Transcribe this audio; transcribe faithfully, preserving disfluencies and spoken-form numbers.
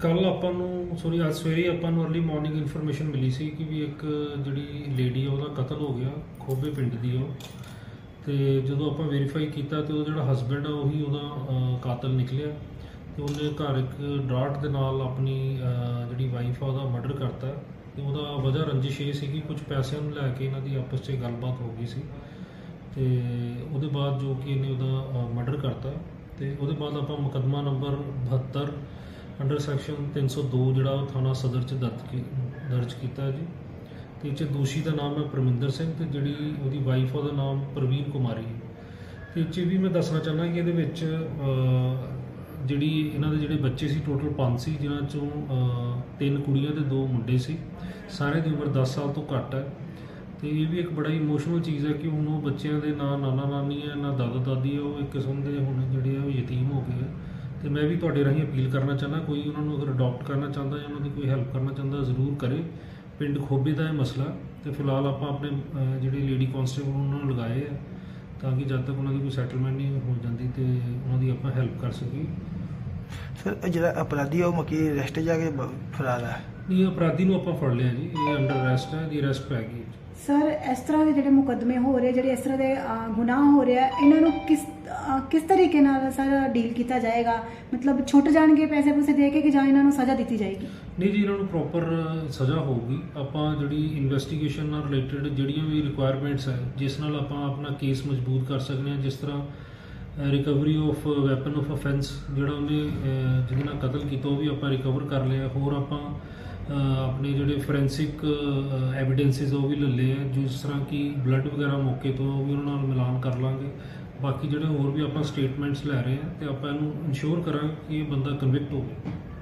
ਕੱਲ ਆਪਾਂ ਨੂੰ ਸੋਰੀ ਅੱਜ ਸਵੇਰੇ ਆਪਾਂ ਨੂੰ अर्ਲੀ ਮਾਰਨਿੰਗ ਇਨਫੋਰਮੇਸ਼ਨ ਮਿਲੀ ਸੀ ਕਿ ਵੀ ਇੱਕ ਜਿਹੜੀ ਲੇਡੀ ਆ ਉਹਦਾ ਕਤਲ ਹੋ ਗਿਆ ਖੋਬੇ ਪਿੰਡ ਦੀ ਉਹ। ਤੇ ਜਦੋਂ ਆਪਾਂ ਵੈਰੀਫਾਈ ਕੀਤਾ ਤੇ ਉਹ ਜਿਹੜਾ ਹਸਬੈਂਡ ਆ ਉਹੀ ਉਹਦਾ ਕਾਤਲ ਨਿਕਲਿਆ ਤੇ ਉਹਨੇ ਘਰ ਇੱਕ ਡਰਾਟ ਦੇ ਨਾਲ ਆਪਣੀ ਜਿਹੜੀ ਵਾਈਫ ਆ ਉਹਦਾ ਮਰਡਰ ਕਰਤਾ। ਤੇ ਉਹਦਾ ਵਜ੍ਹਾ ਰੰਜਿਸ਼ ਇਹ ਸੀ ਕਿ ਕੁਝ ਪੈਸਿਆਂ ਨੂੰ ਲੈ ਕੇ ਇਹਨਾਂ ਦੀ ਆਪਸ 'ਚ ਗੱਲਬਾਤ ਹੋ ਗਈ ਸੀ ਤੇ ਉਹਦੇ ਬਾਅਦ ਜੋ ਕਿ ਇਹਨੇ ਉਹਦਾ ਮਰਡਰ ਕਰਤਾ। ਤੇ ਉਹਦੇ ਬਾਅਦ ਆਪਾਂ ਮੁਕੱਦਮਾ ਨੰਬਰ ਬਹੱਤਰ ਅੰਡਰ ਸੈਕਸ਼ਨ ਤਿੰਨ ਸੌ ਦੋ ਜਿਹੜਾ ਥਾਣਾ ਸਦਰ 'ਚ ਦਰਜ ਦਰਜ ਕੀਤਾ ਜੀ। ਤੇ ਇਹ 'ਚ ਦੋਸ਼ੀ ਦਾ ਨਾਮ ਹੈ ਪਰਮਿੰਦਰ ਸਿੰਘ ਤੇ ਜਿਹੜੀ ਉਹਦੀ ਵਾਈਫ ਉਹਦਾ ਨਾਮ ਪ੍ਰਵੀਨ ਕੁਮਾਰੀ ਹੈ। ਤੇ ਇਹ 'ਚ ਵੀ ਮੈਂ ਦੱਸਣਾ ਚਾਹੁੰਦਾ ਕਿ ਇਹਦੇ ਵਿੱਚ ਜਿਹੜੀ ਇਹਨਾਂ ਦੇ ਜਿਹੜੇ ਬੱਚੇ ਸੀ ਟੋਟਲ ਪੰਜ ਸੀ, ਜਿਨ੍ਹਾਂ 'ਚੋਂ ਤਿੰਨ ਕੁੜੀਆਂ ਤੇ ਦੋ ਮੁੰਡੇ ਸੀ। ਸਾਰਿਆਂ ਦੀ ਉਮਰ ਦਸ ਸਾਲ ਤੋਂ ਘੱਟ ਹੈ। ਤੇ ਇਹ ਵੀ ਇੱਕ ਬੜਾ ਇਮੋਸ਼ਨਲ ਚੀਜ਼ ਹੈ ਕਿ ਹੁਣ ਉਹ ਬੱਚਿਆਂ ਦੇ ਨਾ ਨਾਨਾ ਨਾਨੀ ਹੈ ਨਾ ਦਾਦਾ ਦਾਦੀ ਹੈ, ਉਹ ਇੱਕ ਕਿਸਮ ਦੇ ਹੁਣ ਜਿਹੜੇ ਆ ਉਹ ਯਤੀਮ ਹੋ ਗਏ ਆ। ਤੇ ਮੈਂ ਵੀ ਤੁਹਾਡੇ ਰਾਹੀਂ ਅਪੀਲ ਕਰਨਾ ਚਾਹੁੰਦਾ ਕੋਈ ਉਹਨਾਂ ਨੂੰ ਅਗਰ ਅਡੋਪਟ ਕਰਨਾ ਚਾਹੁੰਦਾ ਜਾਂ ਉਹਨਾਂ ਦੀ ਕੋਈ ਹੈਲਪ ਕਰਨਾ ਚਾਹੁੰਦਾ ਜ਼ਰੂਰ ਕਰੇ। ਪਿੰਡ ਖੋਬੇ ਦਾ ਇਹ ਮਸਲਾ ਤੇ ਫਿਲਹਾਲ ਆਪਾਂ ਆਪਣੇ ਜਿਹੜੇ ਲੇਡੀ ਕਾਂਸਟੇਬਲ ਉਹਨਾਂ ਨੂੰ ਲਗਾਏ ਆ ਤਾਂ ਕਿ ਜਦ ਤੱਕ ਉਹਨਾਂ ਦੀ ਕੋਈ ਸੈਟਲਮੈਂਟ ਨਹੀਂ ਹੋ ਜਾਂਦੀ ਤੇ ਉਹਨਾਂ ਦੀ ਆਪਾਂ ਹੈਲਪ ਕਰ ਸਕੀਏ। ਸਰ ਜਿਹੜਾ ਅਪਰਾਧੀ ਉਹ ਮੱਕੀ ਅਰੈਸਟ ਜਾ ਕੇ ਫਰਾਰ ਹੈ? ਇਹ ਅਪਰਾਧੀ ਨੂੰ ਆਪਾਂ ਫੜ ਲਿਆ ਜੀ, ਇਹ ਅੰਡਰ ਅਰੈਸਟ ਹੈ, ਦੀ ਅਰੈਸਟ ਪੈ ਗਈ। ਸਰ ਇਸ ਤਰ੍ਹਾਂ ਦੇ ਜਿਹੜੇ ਮੁਕੱਦਮੇ ਹੋ ਰਹੇ, ਜਿਹੜੇ ਇਸ ਤਰ੍ਹਾਂ ਦੇ ਗੁਨਾਹ ਹੋ ਰਹੇ ਆ, ਇਹਨਾਂ ਨੂੰ ਕਿਸ ਕਿਸ ਤਰੀਕੇ ਨਾਲ ਸਰ ਡੀਲ ਕੀਤਾ ਜਾਏਗਾ? ਮਤਲਬ ਛੁੱਟ ਜਾਣਗੇ ਪੈਸੇ ਪੂਸੇ ਦੇ ਕੇ ਕਿ ਜਾਂ ਇਹਨਾਂ ਨੂੰ ਸਜ਼ਾ ਦਿੱਤੀ ਜਾਏਗੀ? ਨਹੀਂ ਜੀ, ਇਹਨਾਂ ਨੂੰ ਪ੍ਰੋਪਰ ਸਜ਼ਾ ਹੋਊਗੀ। ਆਪਾਂ ਜਿਹੜੀ ਇਨਵੈਸਟੀਗੇਸ਼ਨ ਨਾਲ ਰਿਲੇਟਡ ਜਿਹੜੀਆਂ ਵੀ ਰਿਕੁਆਇਰਮੈਂਟਸ ਹੈ ਜਿਸ ਨਾਲ ਆਪਾਂ ਆਪਣਾ ਕੇਸ ਮਜ਼ਬੂਤ ਕਰ ਸਕਦੇ ਹਾਂ, ਜਿਸ ਤਰ੍ਹਾਂ recovery of weapon of offence ਜਿਹੜਾ ਉਹਨੇ ਜਿਹਦੇ ਨਾਲ ਕਤਲ ਕੀਤਾ ਉਹ ਵੀ ਆਪਾਂ ਰਿਕਵਰ ਕਰ ਲਿਆ। ਹੋਰ ਆਪਾਂ ਆਪਣੇ ਜਿਹੜੇ ਫੋਰੈਂਸਿਕ ਐਵੀਡੈਂਸਿਸ ਉਹ ਵੀ ਲੈ ਲਏ ਆ, ਜਿਸ ਤਰ੍ਹਾਂ ਕਿ ਬਲੱਡ ਵਗੈਰਾ ਮੌਕੇ ਤੋਂ ਉਹ ਵੀ ਉਹਨਾਂ ਨਾਲ ਮਿਲਾਨ ਕਰ ਲਾਂਗੇ। ਬਾਕੀ ਜਿਹੜੇ ਹੋਰ ਵੀ ਆਪਾਂ ਸਟੇਟਮੈਂਟਸ ਲੈ ਰਹੇ ਹਾਂ ਤੇ ਆਪਾਂ ਇਹਨੂੰ ਇਨਸ਼ੋਰ ਕਰਾਂਗੇ ਕਿ ਇਹ ਬੰਦਾ ਕਨਵਿਕਟ ਹੋਵੇ।